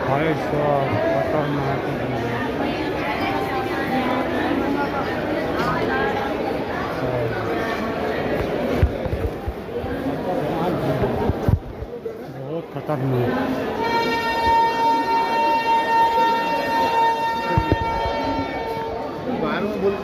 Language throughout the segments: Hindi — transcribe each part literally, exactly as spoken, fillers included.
भाई साहब खतरनाक बहुत खतरनाक। बाहर में बोल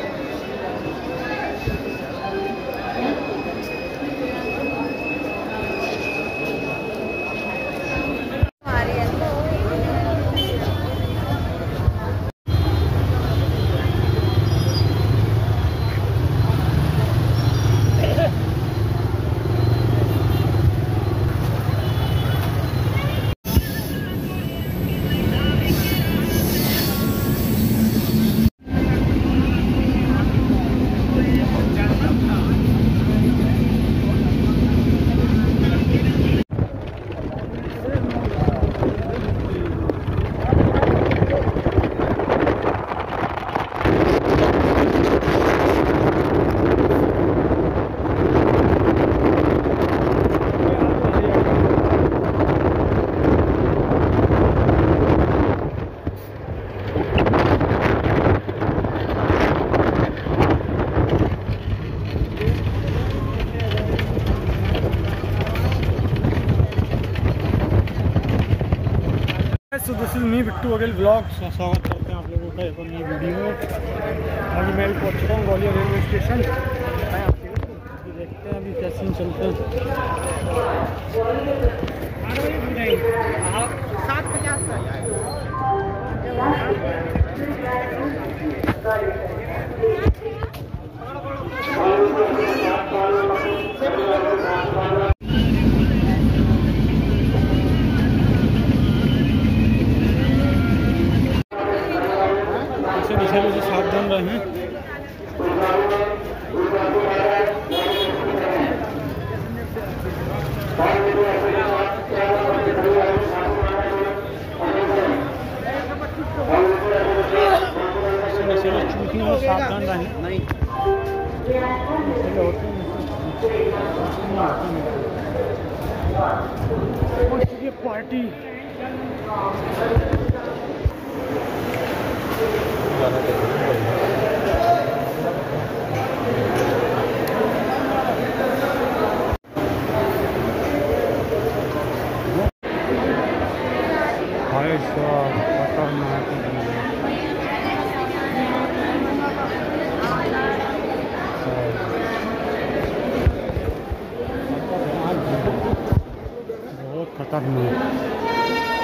so this is me Bittu वगैल ब्लॉग। स्वागत करते हैं आप लोगों का एक और नई वीडियो में। अभी मैं पहुंच चुका हूँ ग्वालियर रेलवे स्टेशन। देखते हैं अभी कैसे चलते हैं। सात पचास का दिशा से सावधान रहें। चूतियों में सावधान रहें। नहीं पार्टी भाई साहब खतरनाक बहुत खतरनाक।